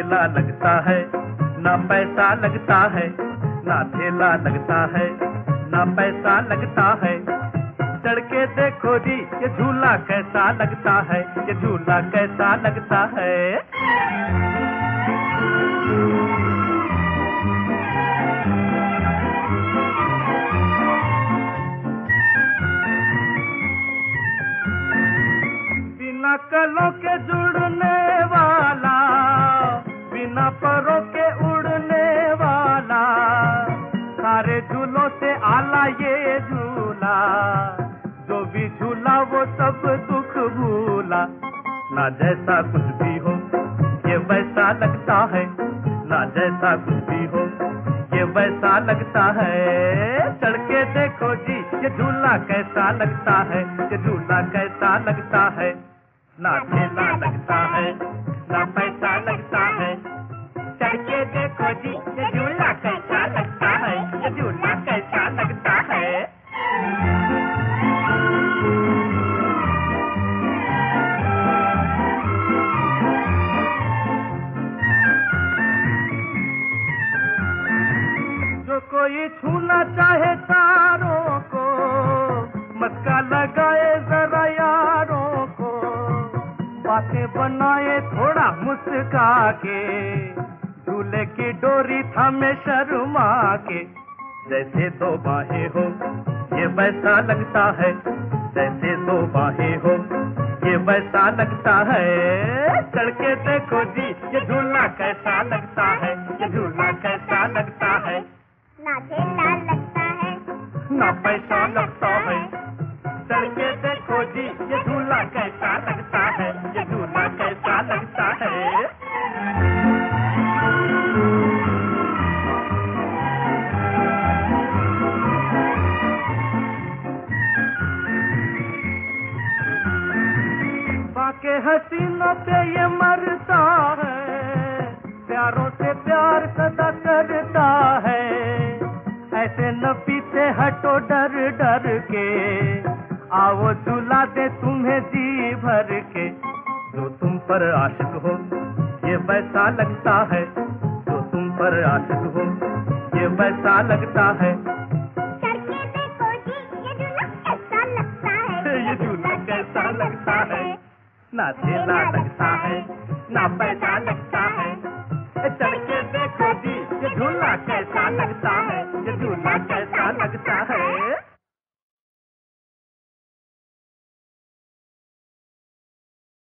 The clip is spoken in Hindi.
ठेला लगता है ना पैसा लगता है, ना ठेला लगता है ना पैसा लगता है। चढ़ के देखो जी ये झूला कैसा लगता है, ये झूला कैसा लगता है। बिना कलों के जुड़ने वाला, बिना परों के उड़ने वाला, सारे झूलों से आला ये झूला। जो भी झूला वो सब दुख भूला। ना जैसा कुछ भी हो ये वैसा लगता है, ना जैसा कुछ भी हो ये वैसा लगता है। चढ़ के देखो जी ये झूला कैसा लगता है, ये झूला कैसा लगता है। ना ठेला लगता है ना पैसा लगता है। चढ़ के देखो जी ये झूला कैसा लगता है, ये झूला कैसा लगता है। जो कोई छूना चाहे तारों को, मस्का लगाए जरा यारों को, बातें बनाए थोड़ा मुस्का के, झूले की डोरी थामे शर्मा के। जैसे दो बाहें हो ये वैसा लगता है, जैसे दो बाहें हो ये वैसा लगता है। चढ़ के देखो जी ये झूला कैसा लगता है, ये झूला कैसा लगता है। ना ठेला लगता है ना पैसा लगता है। चढ़ के देखो जी ये झूला कैसा लगता है, ये झूला कैसा लगता है। बाके हसीनों पे ये मरता है, प्यारों से प्यार सदा करता है। ऐसे न पीछे हटो डर डर के, आओ झूला दे तुम्हें जी भर के। जो तुम पर आशिक हो ये वैसा लगता है, जो तुम पर आशिक हो ये वैसा लगता है। चढ़ के देखो जी ये झूला कैसा लगता है, ये झूला कैसा लगता है। ना ठेला लगता है ना पैसा लगता है। चढ़ के देखो जी ये झूला कैसा लगता है, ये झूला कैसा लगता है।